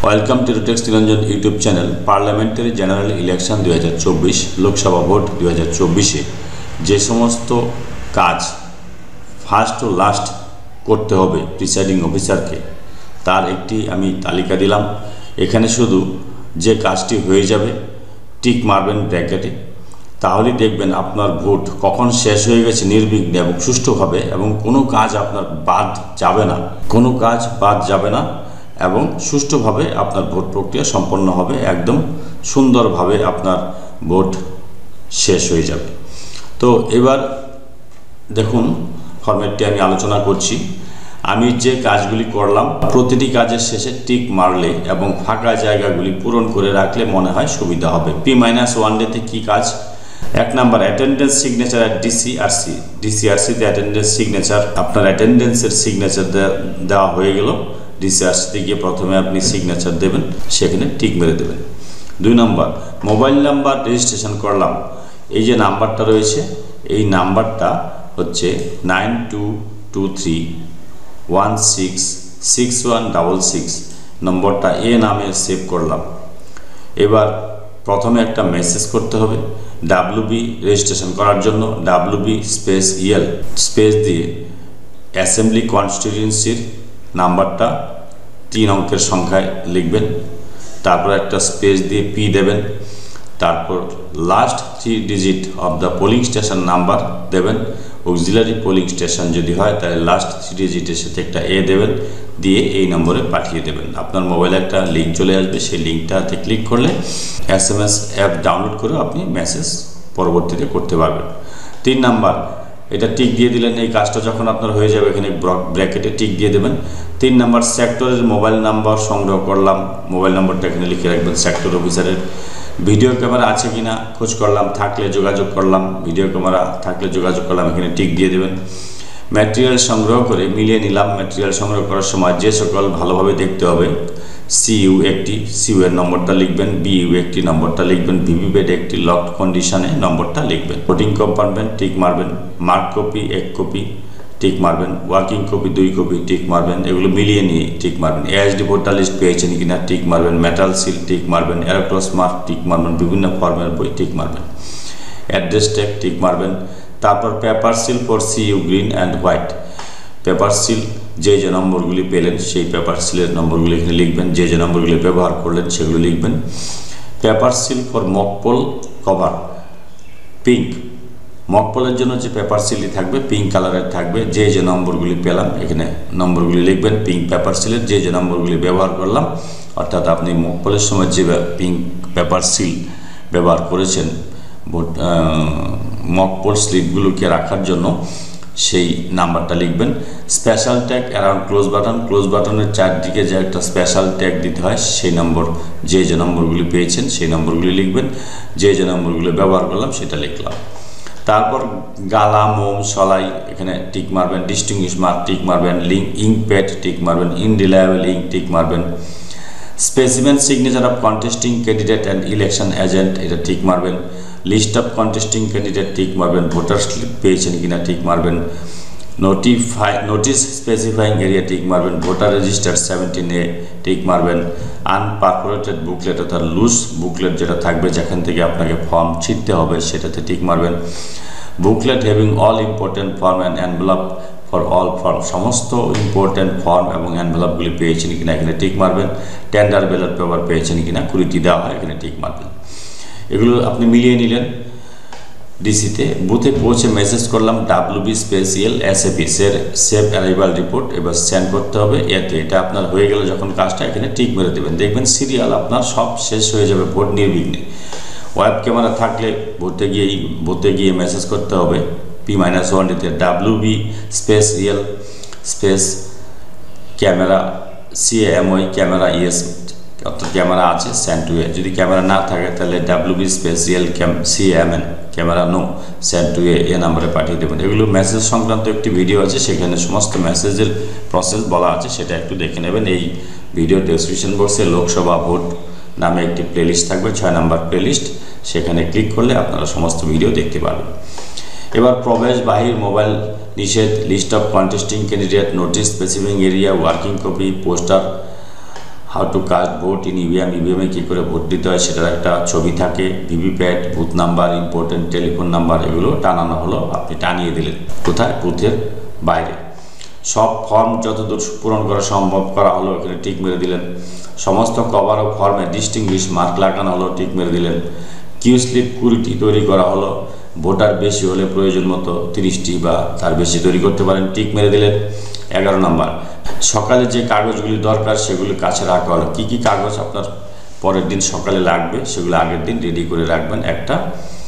Welcome to text Niranjan YouTube channel. Parliamentary general election 2024 Lok Sabha vote 2024-এ যে সমস্ত কাজ ফার্স্ট ও লাস্ট করতে হবে প্রিসাইডিং অফিসারকে, তার একটি আমি তালিকা দিলাম। এখানে শুধু যে কাজটি হয়ে যাবে টিক মারবেন ব্র্যাকেটে, তাহলেই দেখবেন আপনার ভোট কখন শেষ হয়ে গেছে নির্বিঘ্নে এবং সুষ্ঠুভাবে, এবং কোনো কাজ আপনার বাদ যাবে না, কোনো কাজ বাদ যাবে না এবং সুষ্ঠুভাবে আপনার ভোট প্রক্রিয়া সম্পন্ন হবে। একদম সুন্দরভাবে আপনার ভোট শেষ হয়ে যাবে। তো এবার দেখুন ফরম্যাটটি আমি আলোচনা করছি। আমি যে কাজগুলি করলাম প্রতিটি কাজের শেষে টিক মারলে এবং ফাঁকা জায়গাগুলি পূরণ করে রাখলে মনে হয় সুবিধা হবে। P-1 ডেতে কী কাজ? 1 number attendance signature at DCRC. ডিসিআরসিতে অ্যাটেন্ডেন্স সিগনেচার, আপনার অ্যাটেন্ডেন্সের সিগনেচার দেওয়া হয়ে গেল। ডিসিআরসিতে গিয়ে প্রথমে আপনি সিগনেচার দেবেন, সেখানে টিক মেরে দেবেন। 2 নাম্বার মোবাইল নাম্বার রেজিস্ট্রেশন করলাম। এই যে নাম্বারটা রয়েছে, এই নাম্বারটা হচ্ছে 9223166166 নম্বরটা এ নামে সেভ করলাম। এবার প্রথমে একটা মেসেজ করতে হবে WB রেজিস্ট্রেশন করার জন্য। WB স্পেস EL স্পেস দিয়ে অ্যাসেম্বলি কনস্টিটিউয়েন্সির নাম্বারটা 3 অঙ্কের সংখ্যায় লিখবেন, তারপর একটা স্পেস দিয়ে P দেবেন, তারপর last 3 digit of the polling station number দেবেন। অক্সিলারি পোলিং স্টেশন যদি হয় তাহলে লাস্ট 3 ডিজিটের সাথে একটা A দেবেন, দিয়ে এই নম্বরে পাঠিয়ে দেবেন। আপনার মোবাইলে একটা লিঙ্ক চলে আসবে, সেই লিঙ্কটাতে ক্লিক করলে SMS অ্যাপ ডাউনলোড করে আপনি মেসেজ পরবর্তীতে করতে পারবেন। 3 নাম্বার এটা টিক দিয়ে দিলেন। এই কাজটা যখন আপনার হয়ে যাবে এখানে ব্র্যাকেটে টিক দিয়ে দেবেন। 3 নাম্বার সেক্টরের মোবাইল নাম্বার সংগ্রহ করলাম। মোবাইল নাম্বারটা এখানে লিখে রাখবেন। সেক্টর অফিসারের ভিডিও ক্যামেরা আছে কিনা খোঁজ করলাম, থাকলে যোগাযোগ করলাম। ভিডিও ক্যামেরা থাকলে যোগাযোগ করলাম, এখানে টিক দিয়ে দেবেন। ম্যাটেরিয়াল সংগ্রহ করে মিলিয়ে নিলাম। ম্যাটেরিয়াল সংগ্রহ করার সময় যে সকল ভালোভাবে দেখতে হবে, CU একটি, CU এর নম্বরটা লিখবেন। BU একটি, নম্বরটা লিখবেন। ভিভিপ্যাট একটি, লকড কন্ডিশনে নম্বরটা লিখবেন। ভোটিং কম্পার্টমেন্ট টিক মারবেন। মার্ক কপি 1 কপি টিক মারবেন। ওয়ার্কিং কপি 2 কপি টিক মারবেন। এগুলো মিলিয়ে নিয়ে টিক মারবেন। AISD ভোটার লিস্ট পেয়েছেন কিনা টিক মারবেন। মেটাল সিল টিক মারবেন। এরোক্রস মার্ক টিক মারবেন। বিভিন্ন ফর্মের বই টিক মারবেন। অ্যাড্রেস ট্যাগ টিক মারবেন। তারপর paper seal for CU green and white. Paper seal যে নম্বরগুলি পেলেন সেই পেপার সিলের নম্বরগুলি এখানে লিখবেন। যে নম্বরগুলি ব্যবহার করলেন সেগুলো লিখবেন। Paper seal for mock poll cover pink. মকপোলের জন্য যে পেপার সিলটি থাকবে পিঙ্ক কালারের থাকবে। যে নম্বরগুলি পেলাম এখানে নম্বরগুলি লিখবেন। পিঙ্ক পেপার সিলের যে নম্বরগুলি ব্যবহার করলাম, অর্থাৎ আপনি মকপোলের সময় যে পিঙ্ক পেপার সিল ব্যবহার করেছেন মকপোল স্লিপগুলোকে রাখার জন্য, সেই নাম্বারটা লিখবেন। Special tag around close button. Close বাটনের চারদিকে যে একটা স্পেশাল ট্যাগ দিতে হয়, সেই নম্বর যে নম্বরগুলি পেয়েছেন সেই নম্বরগুলি লিখবেন। যে নম্বরগুলি ব্যবহার করলাম সেটা লিখলাম। তারপর গালা, মোম, সলাই এখানে টিক মারবেন। ডিস্টিংগুইশ মার্ক টিক মারবেন। লিঙ্ক ইঙ্ক প্যাড টিক মারবেন। ইনরিলায়েবল ইঙ্ক টিক মারবেন। Specimen signature of contesting candidate and election agent এটা টিক মারবেন। List of contesting candidate tick মারবেন। ভোটার স্লিপ পেয়েছেন কিনা টিক মারবেন। নোটিস স্পেসিফাইং এরিয়া টিক মারবেন। ভোটার রেজিস্টার 17A টিক মারবেন। আনপারফোরেটেড বুকলেট অর্থাৎ লুজ বুকলেট যেটা থাকবে, যেখান থেকে আপনাকে ফর্ম ছিঁড়তে হবে, সেটাতে টিক মারবেন। Booklet having all important form and envelope for all form. সমস্ত ইম্পর্টেন্ট ফর্ম এবং এনভেলপগুলি পেয়েছেন কিনা এখানে টিক মারবেন। টেন্ডার ব্যালট পেপার পেয়েছেন কিনা 20টি দেওয়া হয়, এখানে টিক মারবেন। এগুলো আপনি মিলিয়ে নিলেন। ডিসিতে বুথে পৌঁছে মেসেজ করলাম WB special SAP safe arrival report. এবার সেন্ড করতে হবে এতে। এটা আপনার হয়ে গেল যখন কাজটা, এখানে টিক মেরে দেবেন। দেখবেন সিরিয়াল আপনার সব শেষ হয়ে যাবে ভোট নির্বিঘ্নে। ওয়েব ক্যামেরা থাকলে বুথে গিয়ে মেসেজ করতে হবে P-1 ডেতে WB space EL space camera CAMY camera ES, অর্থাৎ ক্যামেরা আছে সেন্ড টু এ। যদি ক্যামেরা না থাকে তাহলে WB space EL CAMN camera no send to এ নাম্বারে পাঠিয়ে দেবেন। এগুলো মেসেজ সংক্রান্ত একটি ভিডিও আছে, সেখানে সমস্ত মেসেজের প্রসেস বলা আছে, সেটা একটু দেখে নেবেন। এই ভিডিও ডেসক্রিপশন বক্সে লোকসভা ভোট নামে একটি প্লেলিস্ট থাকবে, 6 নাম্বার প্লেলিস্ট, সেখানে ক্লিক করলে আপনারা সমস্ত ভিডিও দেখতে পারবেন। এবার প্রবেশ বাহির মোবাইল নিষেধ, list of contesting candidate, notice specifying area, working copy, poster how to cast vote in EVM, ইভিএমে কী করে ভোট দিতে হয় সেটার একটা ছবি থাকে, VVPAT, booth number, important telephone number, এগুলো টানানো হলো, আপনি টানিয়ে দিলেন কোথায়, বুথের বাইরে। সব ফর্ম যতদূর পূরণ করা সম্ভব করা হলো, এখানে টিক মেরে দিলেন। সমস্ত কভার ও ফর্মে ডিস্টিংগুইশ মার্ক লাগানো হলো, টিক মেরে দিলেন। কিউ স্লিপ 20টি তৈরি করা হলো, ভোটার বেশি হলে প্রয়োজন মতো 30টি বা তার বেশি তৈরি করতে পারেন, টিক মেরে দিলেন। 11 নম্বর, সকালে যে কাগজগুলি দরকার সেগুলি কাছে রাখা হলো। কী কী কাগজ আপনার পরের দিন সকালে লাগবে সেগুলো আগের দিন রেডি করে রাখবেন একটা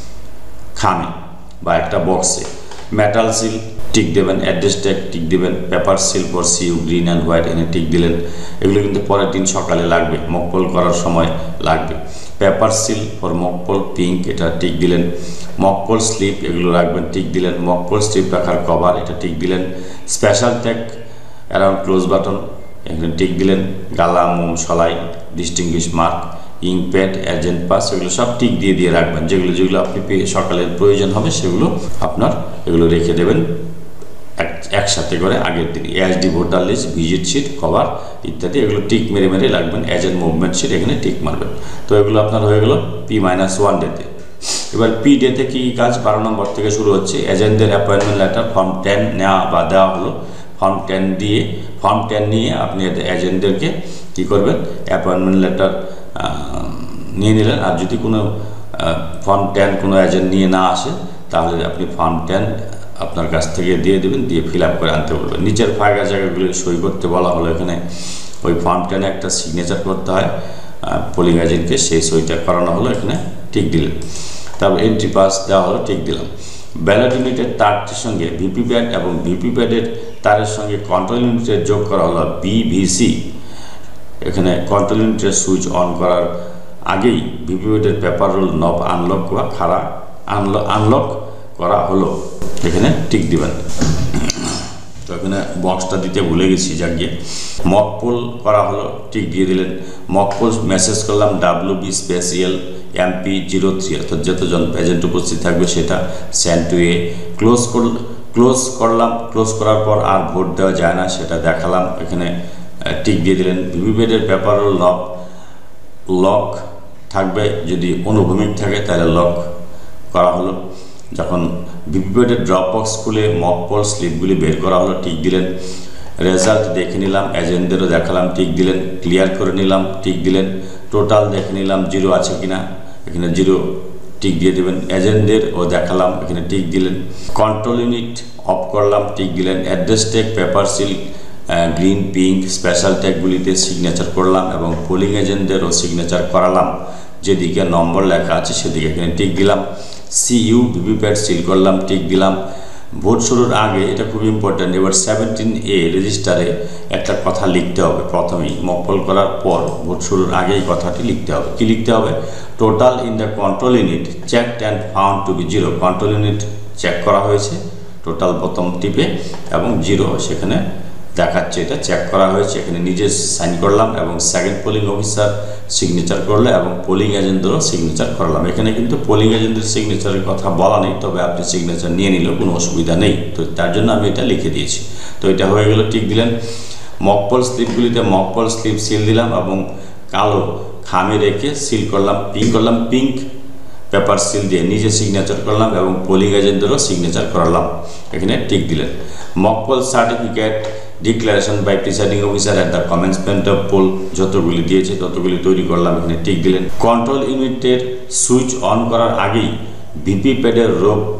খামে বা একটা বক্সে। মেটাল সিল টিক দেবেন, অ্যাড্রেস ট্যাগ টিক দেবেন, paper seal for CU green and white এনে টিক দিলেন। এগুলো কিন্তু পরের দিন সকালে লাগবে, মকপল করার সময় লাগবে। Paper seal for mock poll pink, এটা টিক দিলেন। মকপল স্লিপ এগুলো রাখবেন, টিক দিলেন। মকপল স্লিপ রাখার কভার, এটা টিক দিলেন। Special tag around close button, এখানে টিক দিলেন। গালা, মোম, সলাই, distinguish mark, ink pad, agent pass, এগুলো সব টিক দিয়ে রাখবেন। যেগুলো আপনি সকালে প্রয়োজন হবে সেগুলো আপনার এগুলো রেখে দেবেন একসাথে করে আগের দিন। ASD voter list, visit sheet, cover ইত্যাদি, এগুলো টিক মেরে রাখবেন। এজেন্ট মুভমেন্ট শিট এখানে টিক মারবেন। তো এগুলো আপনার হয়ে গেল P-1 ডেতে। এবার পি ডেতে কী কাজ, 12 নম্বর থেকে শুরু হচ্ছে। এজেন্টদের অ্যাপয়েন্টমেন্ট লেটার ফর্ম 10 নেওয়া বা দেওয়া হলো। ফর্ম 10 নিয়ে আপনি এজেন্টদেরকে কী করবেন, অ্যাপয়েন্টমেন্ট লেটার নিয়ে নিলেন। আর যদি কোনো ফর্ম 10 কোনো এজেন্ট নিয়ে না আসে তাহলে আপনি ফর্ম 10 আপনার কাছ থেকে দিয়ে দেবেন, দিয়ে ফিল আপ করে আনতে বলবেন। নিচের ফাঁকা জায়গাগুলি সই করতে বলা হলো। এখানে ওই ফর্ম 10 একটা সিগনেচার করতে হয় পোলিং এজেন্টকে, সেই সইটা করানো হলো, এখানে টিক দিলেন। তারপর এন্ট্রি পাস দেওয়া হলো, টিক দিলাম। ব্যালট ইউনিটের তারটির সঙ্গে ভিভিপ্যাট এবং ভিভিপ্যাটের তারের সঙ্গে কন্ট্রোল ইউনিটের যোগ করা হলো বিভিসি। এখানে কন্ট্রোল ইউনিটের সুইচ অন করার আগেই ভিভিপ্যাটের পেপার রোল নব আনলক বা খাড়া আনলক করা হলো, এখানে টিক দিবেন। তো এখানে বক্সটা দিতে ভুলে গেছি, যাক গিয়ে। মকপোল করা হলো, টিক দিয়ে দিলেন। মকপোল মেসেজ করলাম WB স্পেশিয়াল MP03, অর্থাৎ যতজন এজেন্ট উপস্থিত থাকবে সেটা সেন্ড টু এ। ক্লোজ করলাম। ক্লোজ করার পর আর ভোট দেওয়া যায় না সেটা দেখালাম, এখানে টিক দিয়ে দিলেন। ভিভিপ্যাটের পেপার রোল লক থাকবে, যদি অনুভূমিক থাকে তাহলে লক করা হলো। যখন ভিভিপ্যাটের ড্রপ বক্স খুলে মকপল স্লিপগুলি বের করা হলো, টিক দিলেন। রেজাল্ট দেখে নিলাম, এজেন্টদেরও দেখালাম, টিক দিলেন। ক্লিয়ার করে নিলাম, টিক দিলেন। টোটাল দেখে নিলাম 0 আছে কিনা, এখানে 0 টিক দিয়ে দেবেন। এজেন্টদেরও দেখালাম, এখানে টিক দিলেন। কন্ট্রোল ইউনিট অফ করলাম, টিক দিলেন। Address tag, paper seal, green, pink, special ট্যাগগুলিতে সিগনেচার করলাম এবং পোলিং এজেন্টদেরও সিগনেচার করালাম। যেদিকে নম্বর লেখা আছে সেদিকে এখানে টিক দিলাম। CU ভিভিপ্যাট সিল করলাম, টিক দিলাম। ভোট শুরুর আগে, এটা খুব ইম্পর্ট্যান্ট, এবার 17A রেজিস্টারে একটা কথা লিখতে হবে। প্রথমেই মকপল করার পর ভোট শুরুর আগেই কথাটি লিখতে হবে। কি লিখতে হবে, total in the control unit checked and found to be 0। Control unit check করা হয়েছে, টোটাল প্রথম টিপে, এবং 0 সেখানে দেখাচ্ছে, এটা চেক করা হয়েছে। এখানে নিজে সাইন করলাম এবং সেকেন্ড পোলিং অফিসার সিগনেচার করলে এবং পোলিং এজেন্টদেরও সিগনেচার করলাম। এখানে কিন্তু পোলিং এজেন্টের সিগনেচারের কথা বলা নেই, তবে আপনি সিগনেচার নিয়ে নিলেও কোনো অসুবিধা নেই, তো তার জন্য আমি এটা লিখে দিয়েছি। তো এটা হয়ে গেল, টিক দিলেন। মকপল স্লিপগুলিতে মকপল স্লিপ সিল দিলাম এবং কালো খামে রেখে সিল করলাম, পিঙ্ক পেপার সিল দিয়ে নিজে সিগনেচার করলাম এবং পোলিং এজেন্টদেরও সিগনেচার করালাম, এখানে টিক দিলেন। Mock poll certificate declaration by presiding officer at the commencement of poll, যতগুলি দিয়েছে ততগুলি তৈরি করলাম, এখানে টিক দিলেন। কন্ট্রোল ইউনিটের সুইচ অন করার আগেই ভিভিপ্যাটের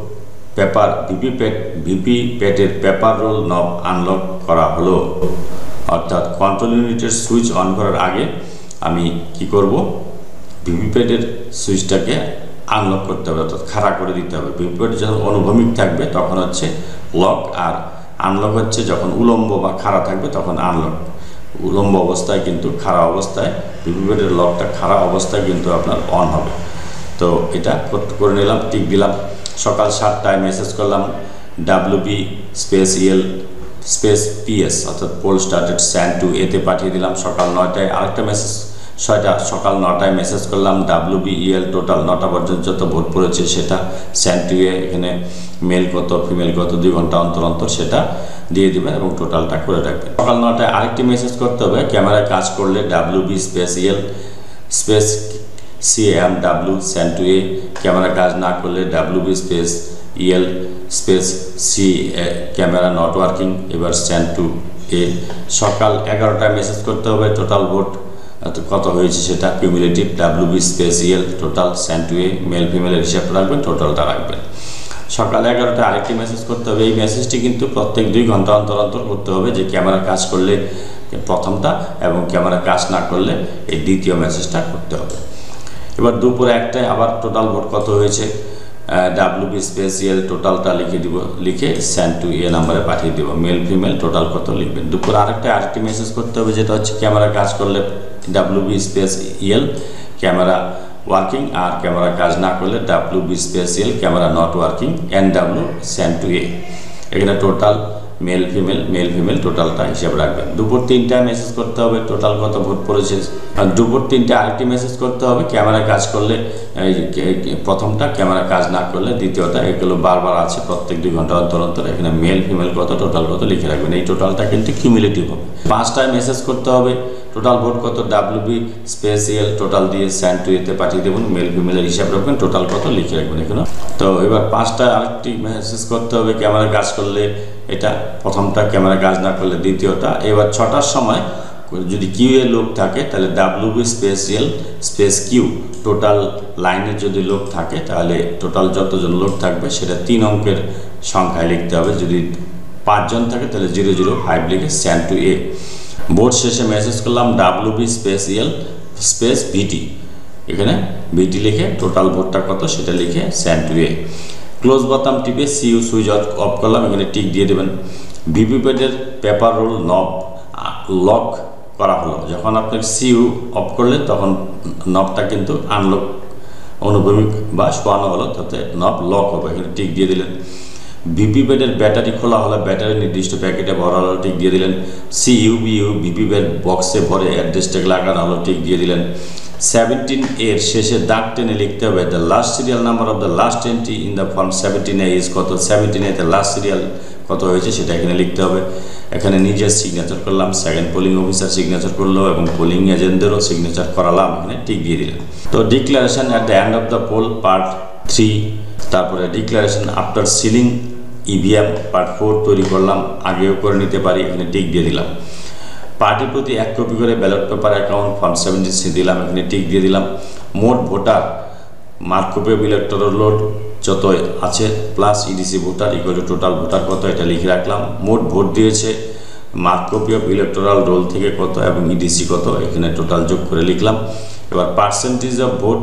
পেপার রোল নব আনলক করা হলো। অর্থাৎ কন্ট্রোল ইউনিটের সুইচ অন করার আগে আমি কি করব, ভিভিপ্যাটের সুইচটাকে আনলক করতে হবে, অর্থাৎ খাড়া করে দিতে হবে। ভিভিপ্যাট যখন অনুভূমিক থাকবে তখন হচ্ছে লক, আর আনলক হচ্ছে যখন উলম্ব বা খাড়া থাকবে তখন আনলক। উলম্ব অবস্থায় কিন্তু খাড়া অবস্থায় ভিভিপ্যাটের লকটা খাড়া অবস্থায় কিন্তু আপনার অন হবে। তো এটা করে নিলাম, টিক দিলাম। সকাল 7টায় মেসেজ করলাম WB স্পেশিয়াল PS, অর্থাৎ পোল স্টার্টেড সেন্ড টু এতে পাঠিয়ে দিলাম। সকাল 9টায় আরেকটা মেসেজ সকাল 9টায় মেসেজ করলাম WBEL টোটাল 9টা পর্যন্ত যত ভোট পড়েছে সেটা সেন্ড টু এ, এখানে মেল কত ফিমেল কত 2 ঘন্টা অন্তর অন্তর সেটা দিয়ে দিবেন এবং টোটালটা করে রাখবেন। সকাল 9টায় আরেকটি মেসেজ করতে হবে, ক্যামেরায় কাজ করলে WB space EL space CAMW send to এ, ক্যামেরা কাজ না করলে WB space EL space C camera not working, এবার সেন্ড টু এ। সকাল 11টায় মেসেজ করতে হবে টোটাল ভোট কত হয়েছে সেটা cumulative WB space EL total send to এ, মেল ফিমেলের হিসাব রাখবেন, টোটালটা রাখবেন। সকাল 11টায় আরেকটি মেসেজ করতে হবে, এই মেসেজটি কিন্তু প্রত্যেক 2 ঘন্টা অন্তর অন্তর করতে হবে, যে ক্যামেরা কাজ করলে প্রথমটা এবং ক্যামেরা কাজ না করলে এই দ্বিতীয় মেসেজটা করতে হবে। এবার দুপুরে 1টায় আবার টোটাল ভোট কত হয়েছে WB স্পেস EL টোটালটা লিখে দিব, লিখে সেন্ড টু এ নাম্বারে পাঠিয়ে দেবো, মেল ফিমেল টোটাল কত লিখবেন। দুপুরে আরেকটি মেসেজ করতে হবে, যেটা হচ্ছে ক্যামেরা কাজ করলে WB space EL camera working, আর ক্যামেরা কাজ না করলে WB space EL camera not working NW send to এ। এখানে টোটাল মেল ফিমেল টোটালটা হিসাব রাখবেন। দুপুর 3টায় মেসেজ করতে হবে টোটাল কত ভোট পড়েছে। আর দুপুর 3টায় আরেকটি মেসেজ করতে হবে, ক্যামেরা কাজ করলে প্রথমটা, ক্যামেরা কাজ না করলে দ্বিতীয়টা, এগুলো বারবার আছে প্রত্যেক 2 ঘন্টা অন্তর অন্তর, এখানে মেল ফিমেল কত টোটাল কত লিখে রাখবেন, এই টোটালটা কিন্তু কিউমুলেটিভ হবে। 5টায় মেসেজ করতে হবে টোটাল ভোট কত WB স্পেস EL টোটাল দিয়ে সেন্ড টু এতে পাঠিয়ে দেবেন, মেল ফিমেলের হিসাব রাখবেন, টোটাল কত লিখে রাখবেন এখানে। তো এবার 5টায় আরেকটি মেসেজ করতে হবে, ক্যামেরা কাজ করলে এটা প্রথমটা, ক্যামেরা কাজ না করলে দ্বিতীয়টা। এবার 6টার সময় যদি কিউ এ লোক থাকে তাহলে WB space EL space queue total লাইনে যদি লোক থাকে তাহলে টোটাল যতজন লোক থাকবে সেটা 3 অঙ্কের সংখ্যায় লিখতে হবে, যদি 5 জন থাকে তাহলে 005 লিখে সেন্ড টু এ। ভোট শেষে মেসেজ করলাম WB space EL space VT, এখানে VT লিখে টোটাল ভোটটা কত সেটা লিখে সেন্ড টু এ। ক্লোজ বাটন টিপে CU সুইচ অফ করলাম, এখানে টিক দিয়ে দেবেন। ভিভিপ্যাটের পেপার রোল নব লক করা হলো, যখন আপনি CU অফ করলে তখন নবটা কিন্তু আনলক অনুভূমিক বা শোয়ানো হলো, তাতে নব লক হবে, এখানে টিক দিয়ে দিলেন। ভিভিপ্যাটের ব্যাটারি খোলা হলো, ব্যাটারি নির্দিষ্ট প্যাকেটে ভরা হলো, টিক দিয়ে দিলেন। CUBU ভিভিপ্যাট বক্সে ভরে অ্যাড্রেস ট্যাগ লাগানো হলো, টিক দিয়ে দিলেন। 17 এর শেষে দাগ টেনে লিখতে হবে the last serial number of the last entry in the form 17A is কত, 17A তে লাস্ট সিরিয়াল কত হয়েছে সেটা এখানে লিখতে হবে। এখানে নিজের সিগনেচার করলাম, সেকেন্ড পোলিং অফিসার সিগনেচার করলো এবং পোলিং এজেন্টদেরও সিগনেচার করালাম, এখানে টিক দিয়ে দিলেন। তো declaration at the end of the poll part 3, তারপরে declaration after sealing EVM part 4 তৈরি করলাম, আগেও করে নিতে পারি, এখানে টিক দিয়ে দিলাম। পার্টি প্রতি 1 কপি করে ব্যালট পেপার অ্যাকাউন্ট ফর্ম 73 দিলাম, এখানে টিক দিয়ে দিলাম। মোট voter mark copy of electoral roll যত আছে plus EDC voter equal to total voter কত এটা লিখে রাখলাম। মোট ভোট দিয়েছে mark copy of electoral roll থেকে কত এবং EDC কত, এখানে টোটাল যোগ করে লিখলাম। এবার পার্সেন্টেজ অফ ভোট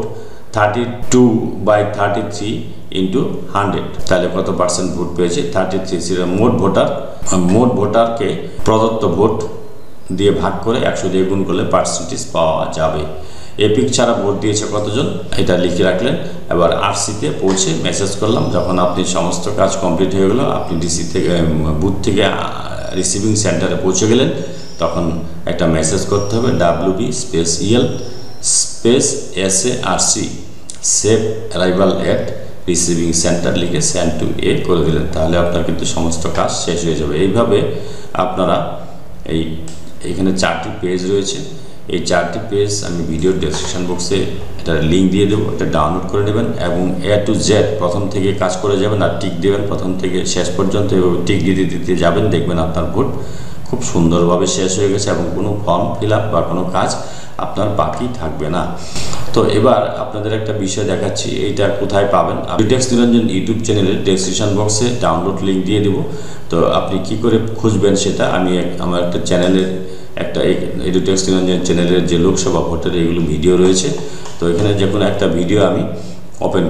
32/33 ইন্টু 100, তাহলে কত পার্সেন্ট ভোট পেয়েছে 33। মোট ভোটারকে প্রদত্ত ভোট দিয়ে ভাগ করে 100 দিয়ে গুণ করলে পার্সেন্টেজ পাওয়া যাবে। এপিক ছাড়া ভোট দিয়েছে কতজন এটা লিখে রাখলেন। এবার RC-তে পৌঁছে মেসেজ করলাম, যখন আপনি সমস্ত কাজ কমপ্লিট হয়ে গেল, আপনি DC থেকে বুথ থেকে রিসিভিং সেন্টারে পৌঁছে গেলেন, তখন একটা মেসেজ করতে হবে WB space EL space SARC safe arrival at receiving centre লিখে সেন্ড টু এ করে দিলেন, তাহলে আপনার কিন্তু সমস্ত কাজ শেষ হয়ে যাবে। এইভাবে আপনারা এইখানে 4টি পেজ রয়েছে, এই 4টি পেজ আমি ভিডিও ডেসক্রিপশন বক্সে এটার লিঙ্ক দিয়ে দেবো, এটা ডাউনলোড করে নেবেন এবং A to Z প্রথম থেকে কাজ করে যাবেন আর টিক দেবেন, প্রথম থেকে শেষ পর্যন্ত এভাবে টিক দিতে যাবেন, দেখবেন আপনার ভোট খুব সুন্দরভাবে শেষ হয়ে গেছে এবং কোনো ফর্ম ফিল আপ বা কোনো কাজ আপনার বাকি থাকবে না। তো এবার আপনাদের একটা বিষয় দেখাচ্ছি, এইটা কোথায় পাবেন। টেক্সট নিরঞ্জন ইউটিউব চ্যানেলের ডেসক্রিপশন বক্সে ডাউনলোড লিঙ্ক দিয়ে দেবো, তো আপনি কি করে খুঁজবেন সেটা আমি আমার একটা চ্যানেলের একটা টেক্সট নিরঞ্জন চ্যানেলের যে লোকসভা ভোটের এগুলো ভিডিও রয়েছে, তো এখানে যে কোনো একটা ভিডিও আমি ওপেন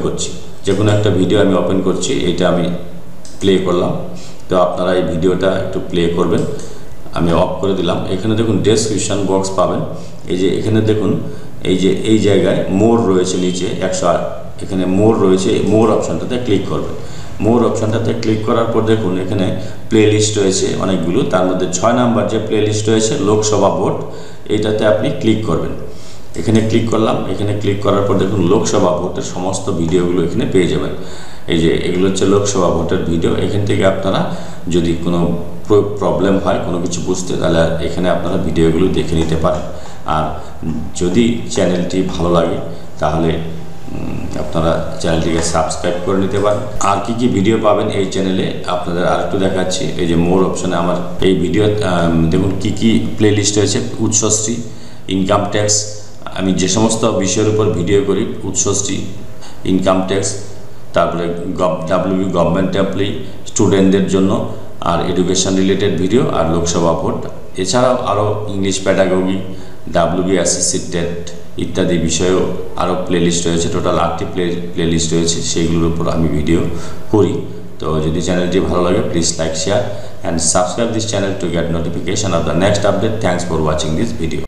করছি, এটা আমি প্লে করলাম, তো আপনারা এই ভিডিওটা একটু প্লে করবেন। আমি অফ করে দিলাম। এখানে দেখুন ডেসক্রিপশন বক্স পাবেন, এই যে এখানে দেখুন এই জায়গায় মোর রয়েছে নিচে 108, এখানে মোর রয়েছে, মোর অপশানটাতে ক্লিক করবেন। মোর অপশানটাতে ক্লিক করার পর দেখুন এখানে প্লে লিস্ট রয়েছে অনেকগুলো, তার মধ্যে 6 নাম্বার যে প্লে লিস্ট রয়েছে লোকসভা ভোট, এইটাতে আপনি ক্লিক করবেন। এখানে ক্লিক করলাম। এখানে ক্লিক করার পর দেখুন লোকসভা ভোটের সমস্ত ভিডিওগুলো এখানে পেয়ে যাবেন। এই যে এগুলো হচ্ছে লোকসভা ভোটের ভিডিও। এখান থেকে আপনারা যদি কোনো প্রবলেম হয় কোনো কিছু বুঝতে, তাহলে এখানে আপনারা ভিডিওগুলো দেখে নিতে পারেন। আর যদি চ্যানেলটি ভালো লাগে তাহলে আপনারা চ্যানেলটিকে সাবস্ক্রাইব করে নিতে পারেন। আর কি কি ভিডিও পাবেন এই চ্যানেলে আপনাদের আরেকটু দেখাচ্ছি। এই যে মোর অপশনে আমার এই ভিডিও দেখুন কি কি প্লে লিস্ট হয়েছে। উৎসশ্রী, ইনকাম ট্যাক্স, আমি যে সমস্ত বিষয়ের উপর ভিডিও করি, উৎসশ্রী, ইনকাম ট্যাক্স, তারপরে ডাব্লিউবি গভর্নমেন্ট অ্যাপ্লাই, স্টুডেন্টদের জন্য, আর এডুকেশন রিলেটেড ভিডিও, আর লোকসভা ভোট। এছাড়াও আরও English pedagogy, WB SSC TET ইত্যাদি বিষয়েও আরও প্লেলিস্ট রয়েছে। টোটাল 8টি প্লেলিস্ট রয়েছে, সেইগুলোর উপর আমি ভিডিও করি। তো যদি চ্যানেলটি ভালো লাগে, please like, share and subscribe this channel to get notification of the next update. Thanks for watching this video.